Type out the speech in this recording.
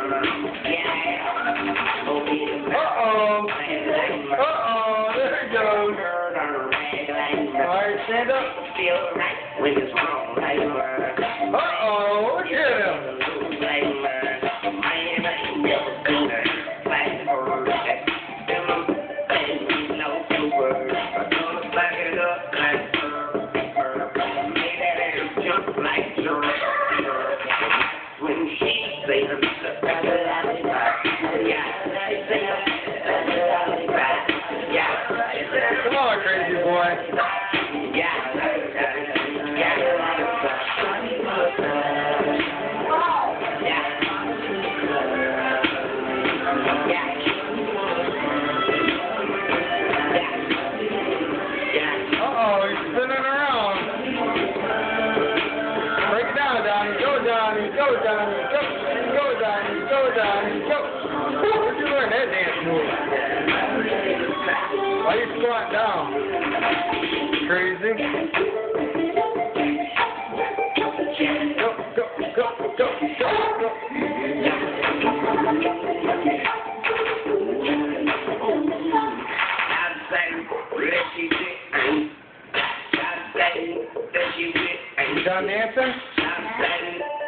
Uh-oh. Uh-oh, there it goes. Alright, stand up. Uh-oh, look at him. Come on, crazy boy. Uh-oh, he's spinning around. Break it down, Donnie. Go, Donnie. Go, Donnie. Go. Go, Donnie. Go, Donnie. Go. Where'd you learn that dance move? Why you squatting down? Crazy. Go, go, go, go, go, go. You done dancing?